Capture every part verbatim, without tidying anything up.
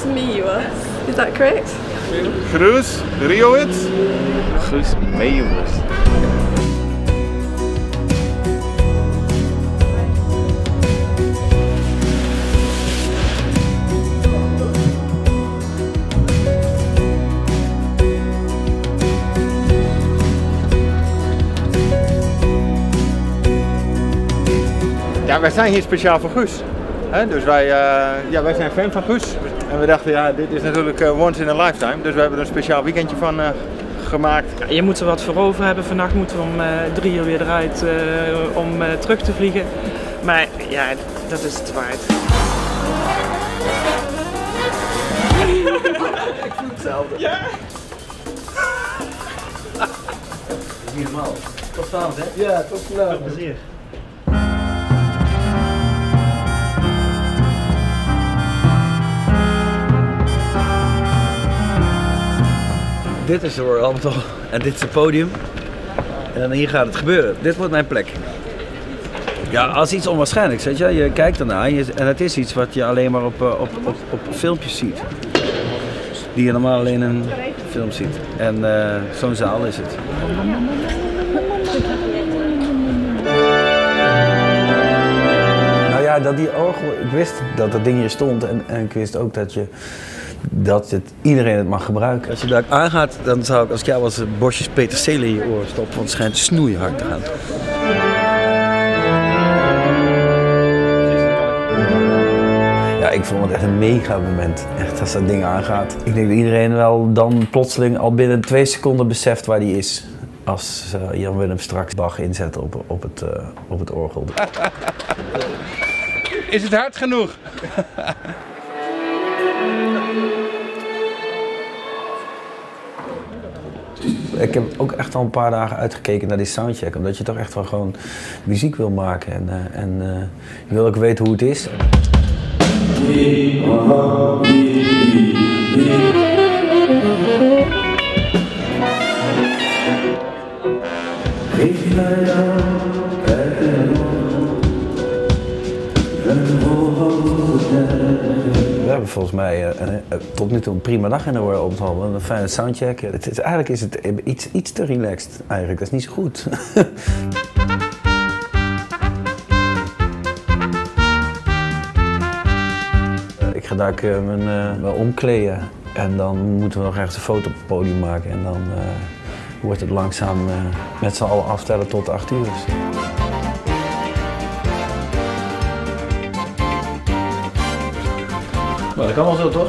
Miłos. Is that correct? Gruus Riowitz. Gruus Miłos. Ja, wij zijn hier speciaal voor Guus. He, dus wij, uh, ja, wij zijn fan van Guus. En we dachten, ja, dit is natuurlijk uh, once in a lifetime. Dus we hebben er een speciaal weekendje van uh, gemaakt. Ja, je moet er wat voor over hebben. Vannacht moeten we om uh, drie uur weer eruit uh, om uh, terug te vliegen. Maar ja, dat is het waard. Ik voel hetzelfde. Ja. Dat is niet normaal. Tot vanavond, hè? Ja, tot vanavond. Veel plezier. Dit is de Royal Albert Hall en dit is het podium. En dan hier gaat het gebeuren. Dit wordt mijn plek. Ja, als iets onwaarschijnlijks, weet je. Je kijkt ernaar en het is iets wat je alleen maar op, op, op, op filmpjes ziet. Die je normaal alleen in film ziet. En uh, zo'n zaal is het. Nou ja, dat die orgel, ik wist dat dat ding hier stond en, en ik wist ook dat je dat het, iedereen het mag gebruiken. Als je daar aangaat, dan zou ik als ik jou was bosjes peterselie in je oor stoppen, want het schijnt snoeihard te gaan. Ja, ik vond het echt een mega moment, echt als dat ding aangaat. Ik denk dat iedereen wel dan plotseling al binnen twee seconden beseft waar die is. Als uh, Jan Willem straks Bach inzet op, op, het, uh, op het orgel. Is het hard genoeg? Ik heb ook echt al een paar dagen uitgekeken naar die soundcheck, omdat je toch echt wel gewoon muziek wil maken en, uh, en uh, je wil ook weten hoe het is. We hebben volgens mij uh, een, uh, tot nu toe een prima dag in de Royal Albert Hall. Een fijne soundcheck. Het is, eigenlijk is het iets, iets te relaxed. Eigenlijk. Dat is niet zo goed. Ik ga daar uh, mijn, uh, wel omkleden. En dan moeten we nog ergens een foto op het podium maken. En dan uh, wordt het langzaam uh, met z'n allen aftellen tot acht uur. Maar dat kan wel zo, toch?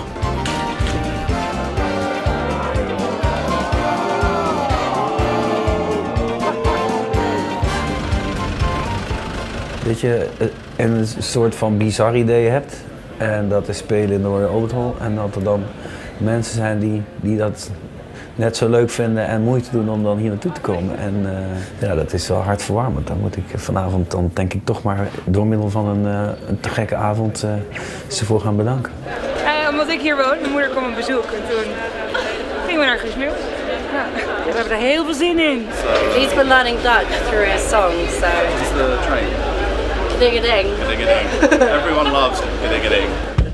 Dat je een soort van bizar idee hebt en dat is spelen in de Royal Albert Hall en dat er dan mensen zijn die, die dat net zo leuk vinden en moeite doen om dan hier naartoe te komen. En uh, ja, dat is wel hartverwarmend. Dan moet ik vanavond dan denk ik toch maar door middel van een, uh, een te gekke avond uh, ze voor gaan bedanken. Uh, omdat ik hier woon, mijn moeder kwam op bezoek en toen gingen we naar Guus Meeuwis. Ja, we hebben er heel veel zin in. He's been learning Dutch through his songs, so. It's the train. Ding-a-ding. Ding-a-ding. Everyone loves ding-a-ding.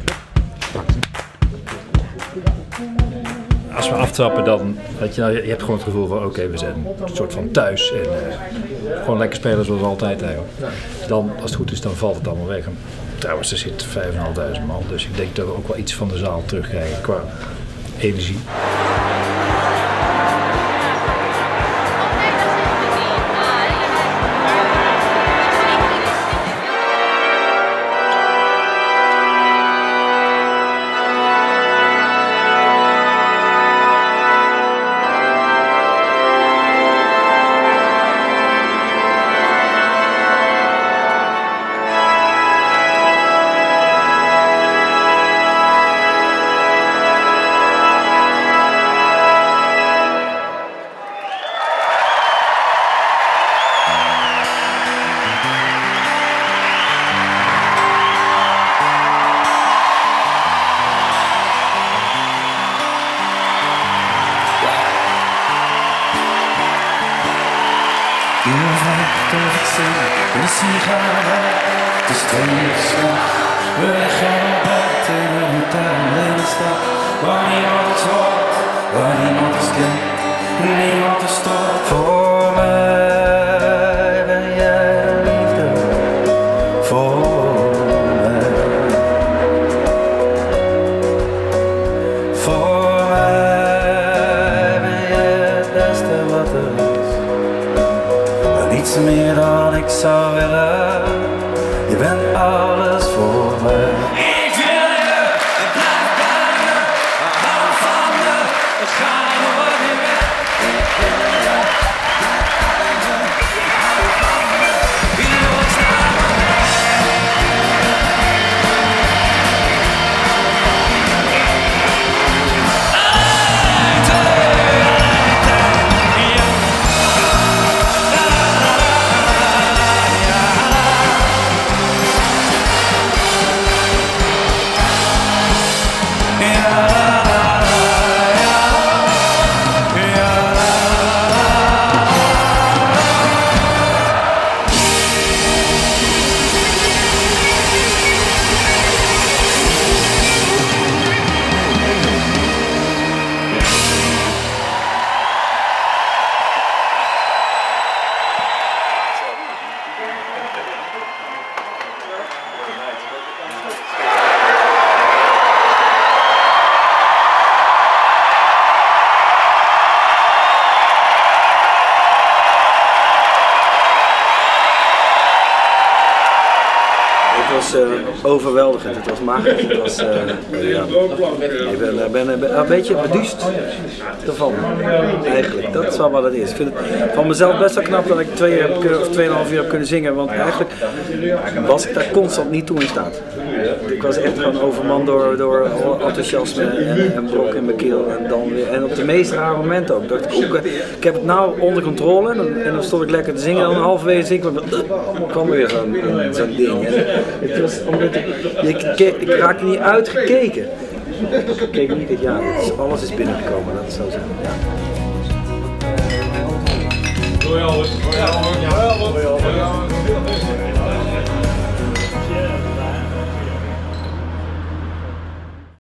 Als we aftrappen, dan weet je, nou, je hebt gewoon het gevoel van oké, okay, we zijn een soort van thuis en uh, gewoon lekker spelen zoals altijd eigenlijk. Dan, als het goed is, dan valt het allemaal weg. En trouwens, er zit vijfduizend vijfhonderd man, dus ik denk dat we ook wel iets van de zaal terugkrijgen qua energie. De sigaren, de streep, we gaan in een hotel in de stad, waar niemand is hoort, waar niemand is kent, niemand is stopt. Voor mij ben jij de liefde, voor mij. Voor mij ben jij het beste wat er is, maar niets meer dan ik zou willen. Je bent alles voor mij. Ik wil je, ik blijf bij je, ik hou van je, ik ga nooit meer weg. Ik wil je, ik blijf bij je, ik hou van je, nooit staan we Het was uh, overweldigend, het was magisch, het was, uh, ja. Ik ben, uh, ben, ben een beetje beduust ervan, eigenlijk. Dat is wel wat het is. Ik vind het van mezelf best wel knap dat ik twee uur heb kunnen, of tweeënhalf uur heb kunnen zingen, want eigenlijk was ik daar constant niet toe in staat. Ik was echt gewoon overman door, door enthousiasme en, en brok in mijn keel. En, dan weer, en op de meest rare momenten ook. Dacht ik, ook, ik heb het nou onder controle en dan, en dan stond ik lekker te zingen en dan halverwege zing ik, uh, kwam er weer zo'n zo'n ding. En het was omdat ik, ik, ik, ik raakte niet uitgekeken. Ik keek niet, ja, het is, alles is binnengekomen, dat is zo zijn. Ja. Doei, Albert. Doei, Albert.